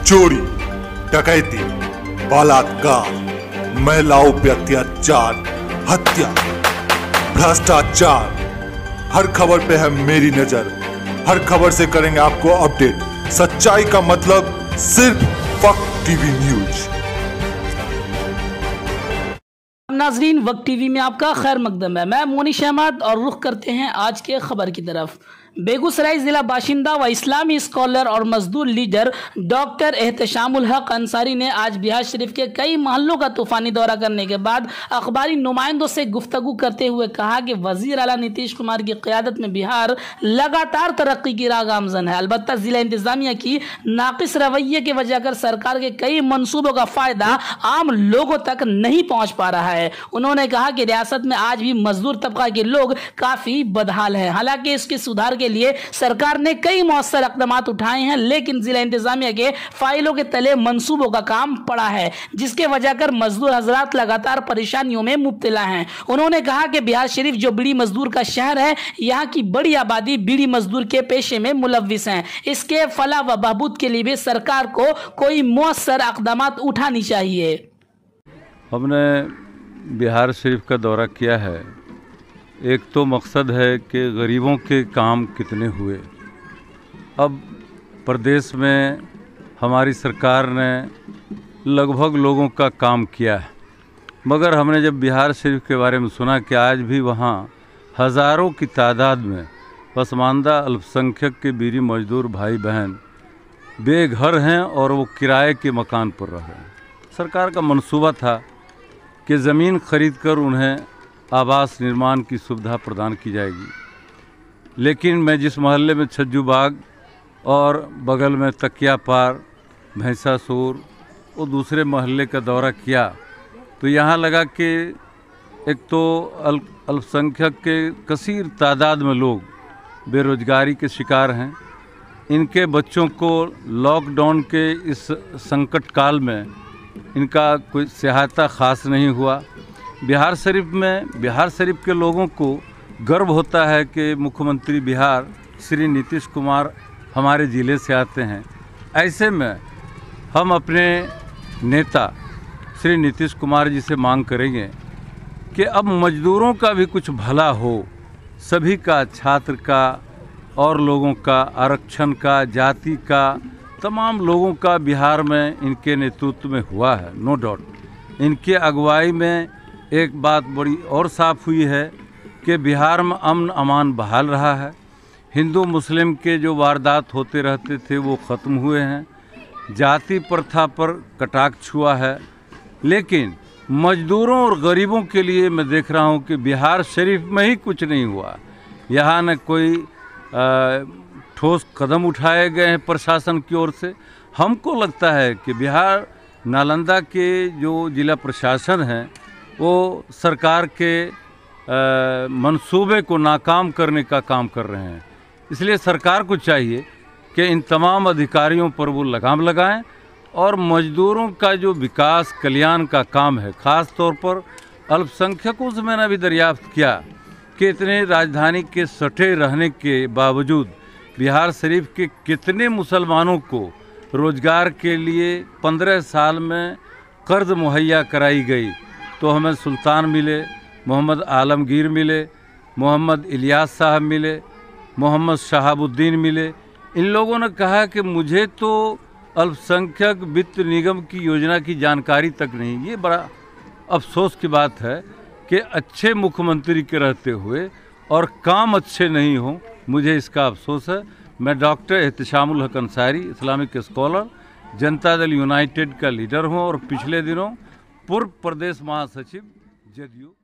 चोरी, डकैती, बलात्कार, महिलाओं पे अत्याचार, हत्या, भ्रष्टाचार, हर खबर पे है मेरी नजर। हर खबर से करेंगे आपको अपडेट। सच्चाई का मतलब सिर्फ वक्त टीवी न्यूज। नाजरीन, वक्त टीवी में आपका खैर मकदम है। मैं मोनिश अहमद और रुख करते हैं आज के खबर की तरफ। बेगूसराय जिला बाशिंदा व इस्लामी स्कॉलर और मजदूर लीडर डॉक्टर एहतशामुल हक अंसारी ने आज बिहार शरीफ के कई महल्लों का तूफानी दौरा करने के बाद अखबारी नुमाइंदों से गुफ्तगू करते हुए कहा कि वजीर आला नीतीश कुमार की क़यादत में बिहार लगातार तरक्की की राह गामजन है। अलबत्ता जिला इंतजामिया की नाकिस रवैये की वजह कर सरकार के कई मनसूबों का फायदा आम लोगों तक नहीं पहुँच पा रहा है। उन्होंने कहा कि रियासत में आज भी मजदूर तबका के लोग काफ़ी बदहाल हैं। हालांकि इसके सुधार के लिए सरकार ने कई मौसर इक़दाम उठाए हैं, लेकिन जिला इंतजामिया के फाइलों के तले मंसूबों का काम पड़ा है, जिसके वजह कर मजदूर हजरात लगातार परेशानियों में मुब्तला हैं। उन्होंने कहा कि बिहार शरीफ जो बीड़ी मजदूर का शहर है, यहाँ की बड़ी आबादी बीड़ी मजदूर के पेशे में मुलव्विस हैं। इसके फलाह व बहबूद के लिए भी सरकार को कोई मौसर इक़दाम उठानी चाहिए। हमने बिहार शरीफ का दौरा किया है। एक तो मकसद है कि गरीबों के काम कितने हुए। अब प्रदेश में हमारी सरकार ने लगभग लोगों का काम किया है, मगर हमने जब बिहार शरीफ के बारे में सुना कि आज भी वहाँ हज़ारों की तादाद में पसमानदा अल्पसंख्यक के बीड़ी मजदूर भाई बहन बेघर हैं और वो किराए के मकान पर रह रहे हैं। सरकार का मंसूबा था कि ज़मीन खरीद कर उन्हें आवास निर्माण की सुविधा प्रदान की जाएगी, लेकिन मैं जिस मोहल्ले में छज्जू बाग और बगल में तकिया पार, भैंसासूर और दूसरे मोहल्ले का दौरा किया तो यहाँ लगा कि एक तो अल्पसंख्यक के कसीर तादाद में लोग बेरोजगारी के शिकार हैं। इनके बच्चों को लॉकडाउन के इस संकट काल में इनका कोई सहायता ख़ास नहीं हुआ। बिहार शरीफ के लोगों को गर्व होता है कि मुख्यमंत्री बिहार श्री नीतीश कुमार हमारे ज़िले से आते हैं। ऐसे में हम अपने नेता श्री नीतीश कुमार जी से मांग करेंगे कि अब मजदूरों का भी कुछ भला हो, सभी का, छात्र का और लोगों का, आरक्षण का, जाति का, तमाम लोगों का बिहार में इनके नेतृत्व में हुआ है। नो डाउट इनके अगुवाई में एक बात बड़ी और साफ़ हुई है कि बिहार में अमन अमान बहाल रहा है। हिंदू मुस्लिम के जो वारदात होते रहते थे वो ख़त्म हुए हैं। जाति प्रथा पर कटाक्ष हुआ है, लेकिन मजदूरों और गरीबों के लिए मैं देख रहा हूँ कि बिहार शरीफ में ही कुछ नहीं हुआ। यहाँ न कोई ठोस कदम उठाए गए हैं प्रशासन की ओर से। हमको लगता है कि बिहार नालंदा के जो जिला प्रशासन है वो सरकार के मंसूबे को नाकाम करने का काम कर रहे हैं। इसलिए सरकार को चाहिए कि इन तमाम अधिकारियों पर वो लगाम लगाएं और मजदूरों का जो विकास कल्याण का काम है, ख़ास तौर पर अल्पसंख्यकों से मैंने अभी दरियाफ्त किया कि इतने राजधानी के सटे रहने के बावजूद बिहार शरीफ के कितने मुसलमानों को रोज़गार के लिए 15 साल में कर्ज मुहैया कराई गई। तो हमें सुल्तान मिले, मोहम्मद आलमगीर मिले, मोहम्मद इलियास साहब मिले, मोहम्मद शहाबुद्दीन मिले। इन लोगों ने कहा कि मुझे तो अल्पसंख्यक वित्त निगम की योजना की जानकारी तक नहीं। ये बड़ा अफसोस की बात है कि अच्छे मुख्यमंत्री के रहते हुए और काम अच्छे नहीं हों, मुझे इसका अफसोस है। मैं डॉक्टर एहतशामुल हक Ansari, Islamic scholar, Janata Dal United का लीडर हूँ और पिछले दिनों पूर्व प्रदेश महासचिव जदयू